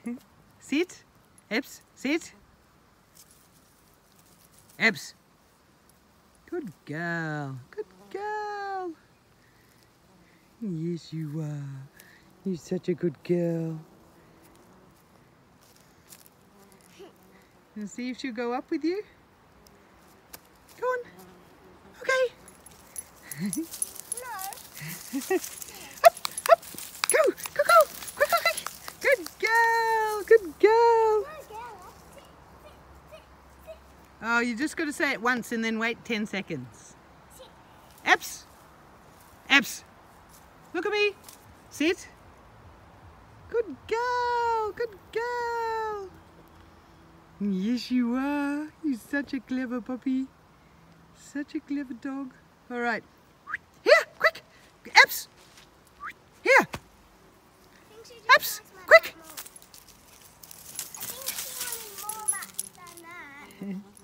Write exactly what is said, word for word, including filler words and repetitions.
Sit. Eps, sit. Eps. Good girl. Good girl. Yes, you are. You're such a good girl. And see if she'll go up with you. Go on. Okay. No. Up, up. Go, go, go. Quick, quick, quick. Good girl. Good girl. Oh, you just got to say it once and then wait ten seconds. Eps. Eps. Look at me. Sit. Good girl. Good girl. Yes, you are. You're such a clever puppy. Such a clever dog. All right. Here, quick. Eps. Here. Eps, quick. I think she wanted more than that.